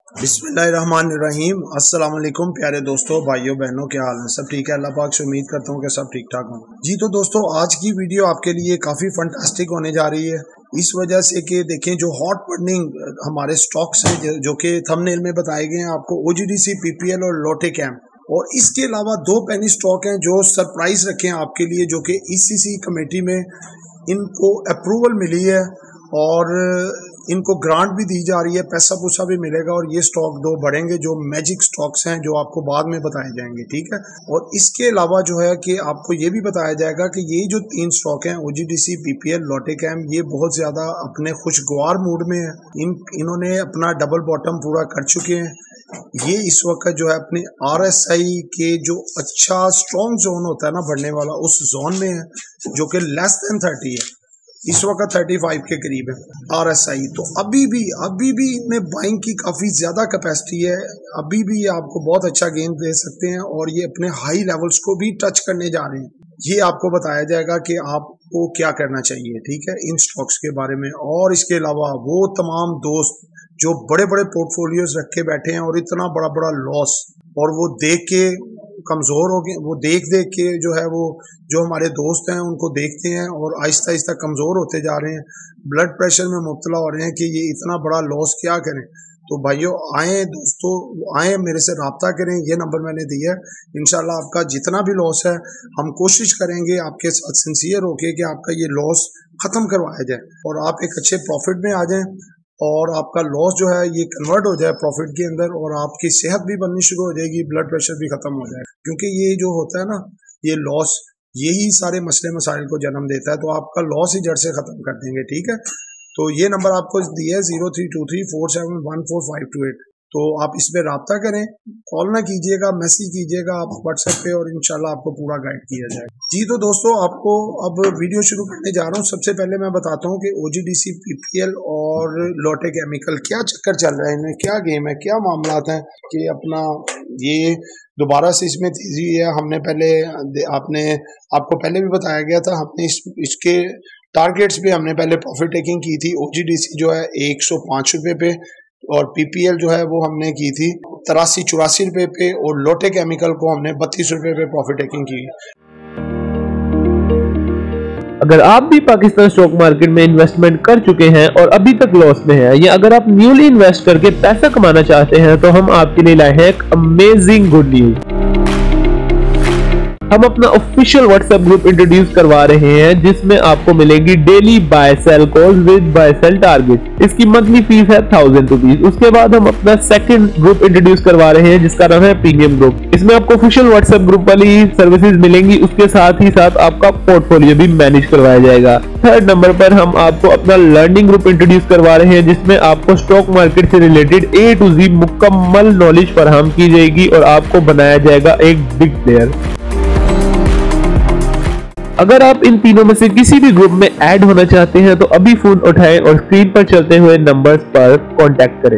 बिस्मिल्लाहिर्रहमानिर्रहीम। अस्सलाम वालेकुम प्यारे दोस्तों, भाइयों बहनों, क्या हाल है? सब ठीक है? अल्लाह पाक से उम्मीद करता हूँ कि सब ठीक ठाक हों। जी तो दोस्तों, आज की वीडियो आपके लिए काफ़ी फंटास्टिक होने जा रही है, इस वजह से कि देखें जो हॉट बर्निंग हमारे स्टॉक्स हैं जो कि थंबनेल में बताए गए हैं आपको, OGDC, PPL और लोटे कैम, और इसके अलावा दो पेनी स्टॉक हैं जो सरप्राइज रखे हैं आपके लिए, जो कि ECC कमेटी में इनको अप्रूवल मिली है और इनको ग्रांट भी दी जा रही है, पैसा पूसा भी मिलेगा, और ये स्टॉक दो बढ़ेंगे जो मैजिक स्टॉक्स हैं जो आपको बाद में बताए जाएंगे, ठीक है। और इसके अलावा जो है कि आपको ये भी बताया जाएगा कि ये जो तीन स्टॉक हैं OGDC, PPL, लोटे कैम, ये बहुत ज़्यादा अपने खुशगवार मूड में है। इन्होंने अपना डबल बॉटम पूरा कर चुके हैं। ये इस वक्त जो है अपने RSI के जो अच्छा स्ट्रॉन्ग जोन होता है ना बढ़ने वाला, उस जोन में है, जो कि लेस देन 30 है, इस वक्त 35 के करीब है RSI। तो अभी भी इनमें बाइंग की काफ़ी ज़्यादा कैपेसिटी है, अभी भी ये आपको बहुत अच्छा गेन दे सकते हैं और ये अपने हाई लेवल्स को भी टच करने जा रहे हैं। ये आपको बताया जाएगा कि आपको क्या करना चाहिए, ठीक है, इन स्टॉक्स के बारे में। और इसके अलावा वो तमाम दोस्त जो बड़े बड़े पोर्टफोलियोज रख के बैठे हैं और इतना बड़ा बड़ा लॉस, और वो देख के कमज़ोर हो गए, वो देख के जो है वो जो हमारे दोस्त हैं उनको देखते हैं और आहिस्ता आहिस्ता कमज़ोर होते जा रहे हैं, ब्लड प्रेशर में मुब्तला हो रहे हैं कि ये इतना बड़ा लॉस क्या करें। तो भाइयों आए, दोस्तों आए, मेरे से रब्ता करें, ये नंबर मैंने दिया है। इंशाल्लाह आपका जितना भी लॉस है हम कोशिश करेंगे आपके साथ सिंसियर होके कि आपका ये लॉस ख़त्म करवाया जाए और आप एक अच्छे प्रॉफिट में आ जाएं और आपका लॉस जो है ये कन्वर्ट हो जाए प्रॉफिट के अंदर, और आपकी सेहत भी बननी शुरू हो जाएगी, ब्लड प्रेशर भी खत्म हो जाएगा। क्योंकि ये जो होता है ना, ये लॉस, यही सारे मसले मसाइल को जन्म देता है। तो आपका लॉस ही जड़ से खत्म कर देंगे, ठीक है। तो ये नंबर आपको दिया है 0323471458। तो आप इस पे रब्ता करें, कॉल ना कीजिएगा, मैसेज कीजिएगा आप व्हाट्सएप पे, और इंशाल्लाह आपको पूरा गाइड किया जाएगा। जी तो दोस्तों, आपको अब वीडियो शुरू करने जा रहा हूँ। सबसे पहले मैं बताता हूँ कि OGDC, PPL और लोटे केमिकल क्या चक्कर चल रहा है, इनमें क्या गेम है, क्या मामला है कि अपना ये दोबारा से इसमें तेजी है। हमने पहले आपको पहले भी बताया गया था, हमने इसके टारगेट्स पे हमने पहले प्रॉफिट टेकिंग की थी। OGDC जो है 105 रुपये पे, और PPL जो है वो हमने की थी 83-84 रुपये पे, और लोटे केमिकल को हमने 32 रुपये पे प्रॉफिट टेकिंग की। अगर आप भी पाकिस्तान स्टॉक मार्केट में इन्वेस्टमेंट कर चुके हैं और अभी तक लॉस में हैं, या अगर आप न्यूली इन्वेस्ट करके पैसा कमाना चाहते हैं, तो हम आपके लिए लाए हैं एक अमेजिंग गुड न्यूज। हम अपना ऑफिशियल व्हाट्सएप ग्रुप इंट्रोड्यूस करवा रहे हैं, जिसमें आपको मिलेगी daily buy sell calls with buy sell target. इसकी मंथली फीस है 1000 रुपीज। उसके बाद हम अपना सेकंड ग्रुप इंट्रोड्यूस करवा रहे हैं, जिसका नाम है प्रीमियम ग्रुप। इसमें आपको ऑफिशियल व्हाट्सएप ग्रुप वाली सर्विसेज मिलेंगी, उसके साथ ही साथ आपका पोर्टफोलियो भी मैनेज करवाया जाएगा। थर्ड नंबर पर हम आपको अपना लर्निंग ग्रुप इंट्रोड्यूस करवा रहे हैं, जिसमें आपको स्टॉक मार्केट से रिलेटेड A to Z मुकम्मल नॉलेज फराहम की जाएगी और आपको बनाया जाएगा एक बिग प्लेयर। अगर आप इन तीनों में से किसी भी ग्रुप में ऐड होना चाहते हैं, तो अभी फोन उठाएं और स्क्रीन पर चलते हुए नंबर्स पर कांटेक्ट करें।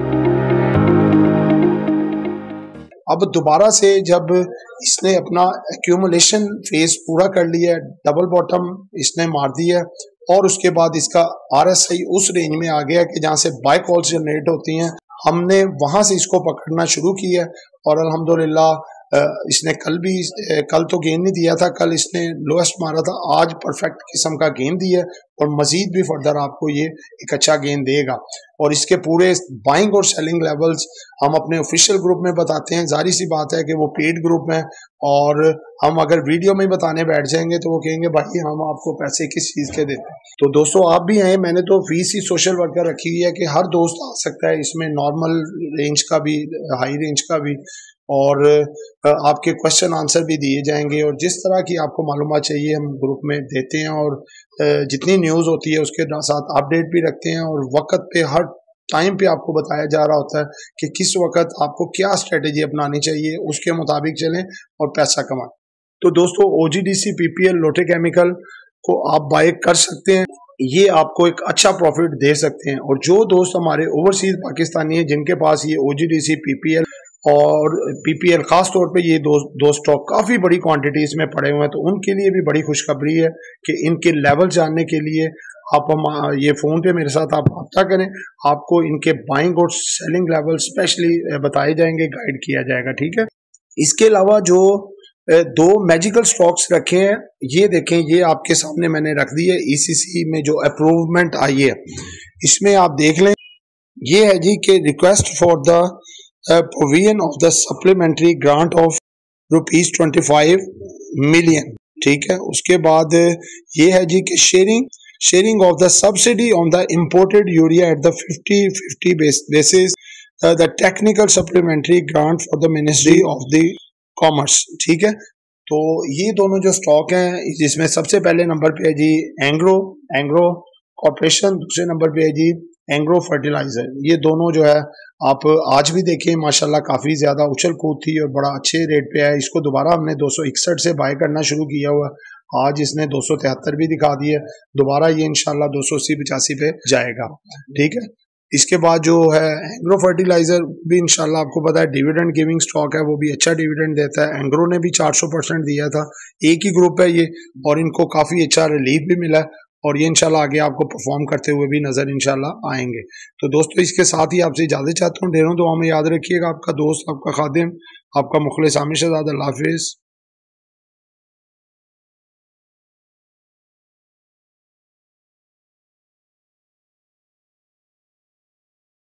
अब दोबारा से जब इसने अपना एक्यूमुलेशन फेज पूरा कर लिया है, डबल बॉटम इसने मार दिया है, और उसके बाद इसका RSI उस रेंज में आ गया कि जहां से बाय कॉल्स जनरेट होती हैं, हमने वहां से इसको पकड़ना शुरू किया, और अल्हम्दुलिल्लाह इसने कल तो गेन नहीं दिया था, कल इसने लोएस्ट मारा था, आज परफेक्ट किस्म का गेन दिया, और मजीद भी फर्दर आपको ये एक अच्छा गेन देगा। और इसके पूरे बाइंग और सेलिंग लेवल्स हम अपने ऑफिशियल ग्रुप में बताते हैं। जारी सी बात है कि वो पेड ग्रुप है, और हम अगर वीडियो में बताने बैठ जाएंगे तो वो कहेंगे भाई हम आपको पैसे किस चीज़ के देते हैं। तो दोस्तों आप भी आए, मैंने तो फीस ही सोशल वर्कर रखी हुई है कि हर दोस्त आ सकता है, इसमें नॉर्मल रेंज का भी, हाई रेंज का भी, और आपके क्वेश्चन आंसर भी दिए जाएंगे, और जिस तरह की आपको मालूमात चाहिए हम ग्रुप में देते हैं, और जितनी न्यूज़ होती है उसके साथ अपडेट भी रखते हैं, और वक्त पे हर टाइम पे आपको बताया जा रहा होता है कि किस वक्त आपको क्या स्ट्रेटेजी अपनानी चाहिए, उसके मुताबिक चलें और पैसा कमाएं। तो दोस्तों OGDC, PPL, लोटे केमिकल को आप बाय कर सकते हैं, ये आपको एक अच्छा प्रॉफिट दे सकते हैं। और जो दोस्त हमारे ओवरसीज पाकिस्तानी हैं जिनके पास ये OGDC, PPL और PPL खास तौर पे ये दो स्टॉक काफ़ी बड़ी क्वांटिटीज़ में पड़े हुए हैं, तो उनके लिए भी बड़ी खुशखबरी है कि इनके लेवल जानने के लिए आप ये फ़ोन पे मेरे साथ आप रब्ता करें, आपको इनके बाइंग और सेलिंग लेवल स्पेशली बताए जाएंगे, गाइड किया जाएगा, ठीक है। इसके अलावा जो दो मैजिकल स्टॉक्स रखे हैं, ये देखें, ये आपके सामने मैंने रख दी है। ECC में जो अप्रूवमेंट आई है इसमें आप देख लें, ये है जी कि request for the provision of the supplementary grant of ₹25 million, ठीक है। उसके बाद ये है जी कि sharing of the subsidy on the imported urea at the 50-50 basis the technical supplementary grant for the ministry of the commerce, ठीक है। तो ये दोनों जो स्टॉक हैं, जिसमें सबसे पहले नंबर पे है जी एंग्रो कॉर्पोरेशन, दूसरे नंबर पे है जी एंग्रो फर्टिलाइजर। ये दोनों जो है आप आज भी देखें माशाल्लाह काफ़ी ज़्यादा उछल कूद थी और बड़ा अच्छे रेट पे है। इसको दोबारा हमने 261 से बाय करना शुरू किया हुआ, आज इसने 273 भी दिखा दी है, दोबारा ये इंशाल्लाह 280-85 पे जाएगा, ठीक है। इसके बाद जो है एंग्रो फर्टिलाइजर भी इंशाल्लाह आपको पता है डिविडेंड गिविंग स्टॉक है, वो भी अच्छा डिविडेंड देता है। एंग्रो ने भी 400% दिया था, एक ही ग्रुप है ये, और इनको काफ़ी अच्छा रिलीफ भी मिला है और ये इंशाल्लाह आगे आपको परफॉर्म करते हुए भी नजर इंशाल्लाह आएंगे। तो दोस्तों इसके साथ ही आपसे इजाजत चाहता हूँ, ढेरों दुआ में याद रखिएगा। आपका दोस्त, आपका खादिम, आपका मुखलिस आमिर शहजाद। अल्लाह हाफिज़।